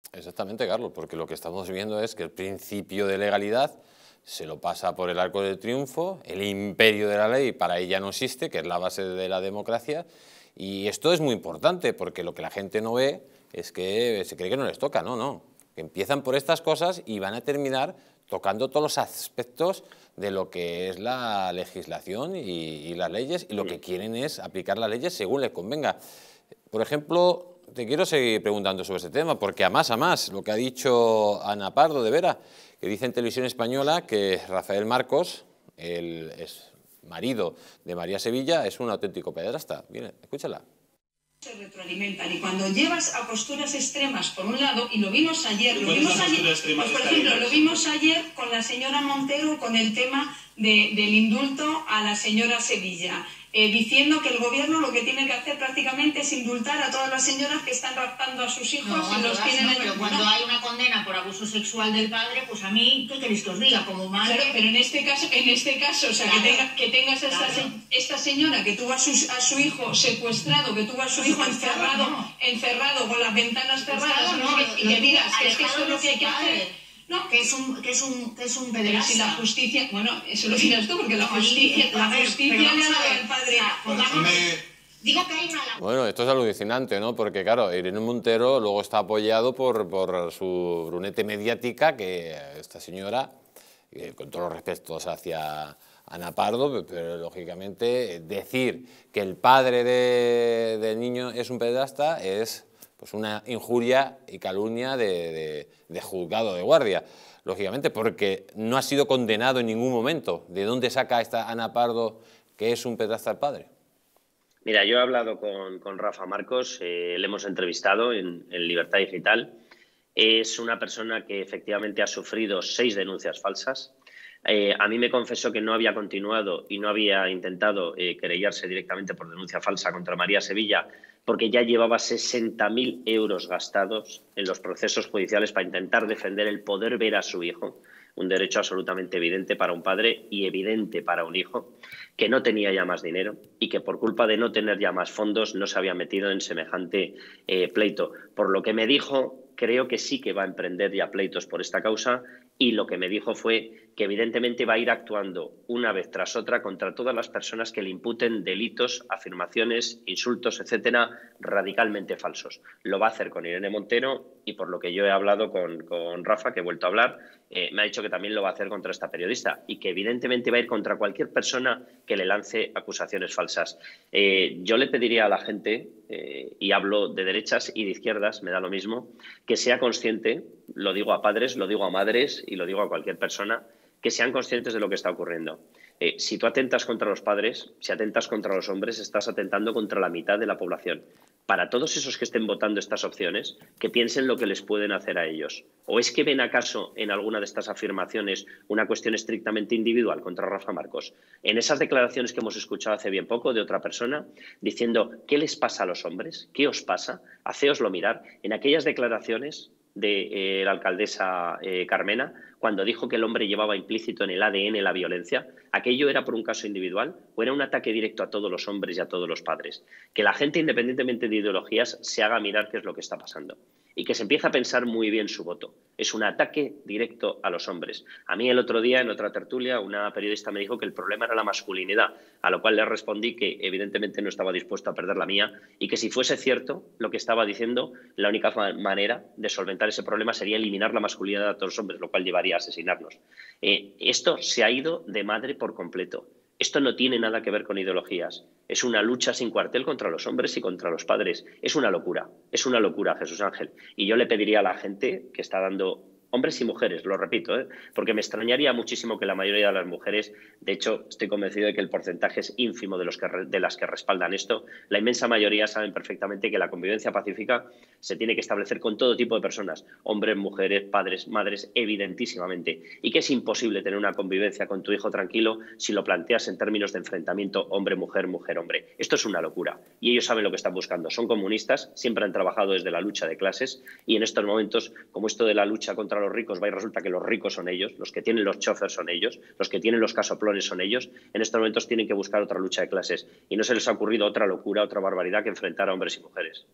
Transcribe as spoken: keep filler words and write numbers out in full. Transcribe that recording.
Exactamente, Carlos, porque lo que estamos viendo es que el principio de legalidad se lo pasa por el arco del triunfo, el imperio de la ley para ella no existe, que es la base de la democracia, y esto es muy importante porque lo que la gente no ve es que se cree que no les toca, no, no, que empiezan por estas cosas y van a terminar tocando todos los aspectos de lo que es la legislación y, y las leyes, y lo que quieren es aplicar las leyes según les convenga. Por ejemplo, te quiero seguir preguntando sobre este tema, porque a más a más, lo que ha dicho Ana Pardo de Vera, que dice en Televisión Española que Rafael Marcos, el ex marido de María Sevilla, es un auténtico pederasta. Mira, escúchala. Se retroalimentan, y cuando llevas a posturas extremas por un lado, y lo vimos ayer, lo vimos ayer pues, por ejemplo, lo vimos ayer con la señora Montero, con el tema de, del indulto a la señora Sevilla, eh, diciendo que el gobierno lo que tiene que hacer prácticamente es indultar a todas las señoras que están raptando a sus hijos no, y los tienen no, en pero el... cuando hay una condena por abuso sexual del padre, pues a mí, ¿qué queréis que os diga? Como madre... Claro, pero en este caso, en este caso, o sea, claro, que, tenga, que tengas a esta, claro. esta señora que tuvo a su, a su hijo secuestrado, que tuvo a su hijo encerrado, no. encerrado con las ventanas cerradas, no, no, y, y que digas que es que esto es lo que hay que hacer. No, que es un que es un que es un pederasta. Pero si la justicia, bueno, eso lo dirás tú, porque la justicia, sí, la justicia le ha dado al padre. Digo que hay una... Bueno, esto es alucinante, ¿no? Porque claro, Irene Montero luego está apoyado por, por su brunete mediática, que esta señora, eh, con todos los respetos hacia Ana Pardo, pero, pero lógicamente decir que el padre de, del niño es un pederasta es pues una injuria y calumnia de, de, de juzgado de guardia, lógicamente, porque no ha sido condenado en ningún momento. ¿De dónde saca esta Ana Pardo que es un pederasta el padre? Mira, yo he hablado con, con Rafa Marcos, eh, le hemos entrevistado en, en Libertad Digital. Es una persona que efectivamente ha sufrido seis denuncias falsas. Eh, a mí me confesó que no había continuado y no había intentado eh, querellarse directamente por denuncia falsa contra María Sevilla, porque ya llevaba sesenta mil euros gastados en los procesos judiciales para intentar defender el poder ver a su hijo, un derecho absolutamente evidente para un padre y evidente para un hijo, que no tenía ya más dinero y que por culpa de no tener ya más fondos no se había metido en semejante eh, pleito. Por lo que me dijo, creo que sí que va a emprender ya pleitos por esta causa, y lo que me dijo fue que evidentemente va a ir actuando una vez tras otra contra todas las personas que le imputen delitos, afirmaciones, insultos, etcétera, radicalmente falsos. Lo va a hacer con Irene Montero y por lo que yo he hablado con, con Rafa, que he vuelto a hablar, eh, me ha dicho que también lo va a hacer contra esta periodista y que evidentemente va a ir contra cualquier persona que le lance acusaciones falsas. Eh, yo le pediría a la gente, eh, y hablo de derechas y de izquierdas, me da lo mismo, que sea consciente, lo digo a padres, lo digo a madres y lo digo a cualquier persona, que sean conscientes de lo que está ocurriendo. Eh, si tú atentas contra los padres, si atentas contra los hombres, estás atentando contra la mitad de la población. Para todos esos que estén votando estas opciones, que piensen lo que les pueden hacer a ellos. ¿O es que ven acaso en alguna de estas afirmaciones una cuestión estrictamente individual contra Rafa Marcos? En esas declaraciones que hemos escuchado hace bien poco de otra persona, diciendo ¿qué les pasa a los hombres? ¿Qué os pasa? Hacéoslo mirar. En aquellas declaraciones de eh, la alcaldesa eh, Carmena, cuando dijo que el hombre llevaba implícito en el A D N la violencia, ¿aquello era por un caso individual o era un ataque directo a todos los hombres y a todos los padres? Que la gente, independientemente de ideologías, se haga mirar qué es lo que está pasando y que se empiece a pensar muy bien su voto. Es un ataque directo a los hombres. A mí el otro día, en otra tertulia, una periodista me dijo que el problema era la masculinidad, a lo cual le respondí que evidentemente no estaba dispuesto a perder la mía y que si fuese cierto lo que estaba diciendo, la única manera de solventar ese problema sería eliminar la masculinidad de todos los hombres, lo cual llevaría a asesinarnos. Eh, esto se ha ido de madre por completo. Esto no tiene nada que ver con ideologías. Es una lucha sin cuartel contra los hombres y contra los padres. Es una locura, es una locura, Jesús Ángel. Y yo le pediría a la gente que está dando, hombres y mujeres, lo repito, ¿eh? porque me extrañaría muchísimo que la mayoría de las mujeres, de hecho estoy convencido de que el porcentaje es ínfimo de, los que, de las que respaldan esto, la inmensa mayoría saben perfectamente que la convivencia pacífica se tiene que establecer con todo tipo de personas, hombres, mujeres, padres, madres, evidentísimamente, y que es imposible tener una convivencia con tu hijo tranquilo si lo planteas en términos de enfrentamiento hombre-mujer, mujer-hombre. Esto es una locura y ellos saben lo que están buscando. Son comunistas, siempre han trabajado desde la lucha de clases y en estos momentos, como esto de la lucha contra los ricos va y resulta que los ricos son ellos, los que tienen los chóferes son ellos, los que tienen los casoplones son ellos, en estos momentos tienen que buscar otra lucha de clases y no se les ha ocurrido otra locura, otra barbaridad que enfrentar a hombres y mujeres.